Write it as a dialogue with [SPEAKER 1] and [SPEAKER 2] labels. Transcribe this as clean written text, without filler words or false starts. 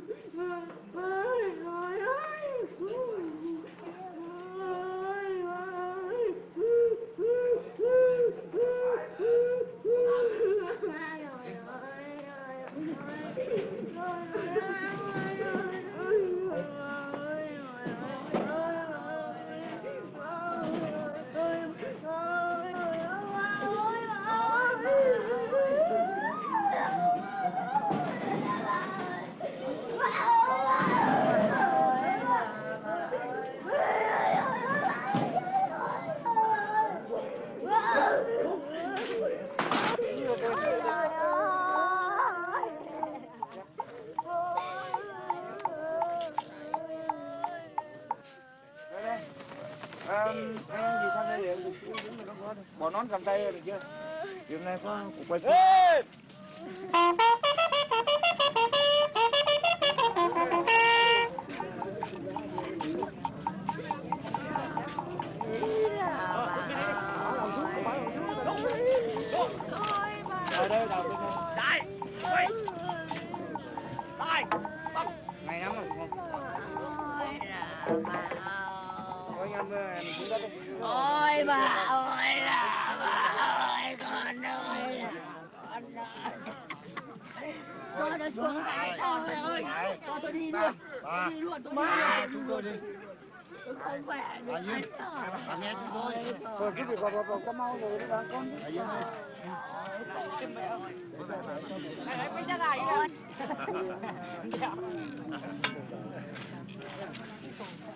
[SPEAKER 1] Anh gì sang đây để đứng mình có bỏ nón cầm tay được chưa? Điều này có quay. Đây đầu đây. Đây. Ngày lắm rồi. Ôi anh xuống đất đi.
[SPEAKER 2] Ôi bà ơi là bà ơi, con ơi là con ơi. Tôi đã xuống tay tôi ơi. Cho tôi đi luôn. Tôi đi luôn, tôi đi luôn.
[SPEAKER 1] Chúng tôi đi.
[SPEAKER 2] Tôi không khỏe được.
[SPEAKER 1] Bà nghe chúng tôi.
[SPEAKER 3] Rồi cái việc có mau rồi đó con.
[SPEAKER 1] Bà Yên ơi.
[SPEAKER 2] Bây giờ này rồi.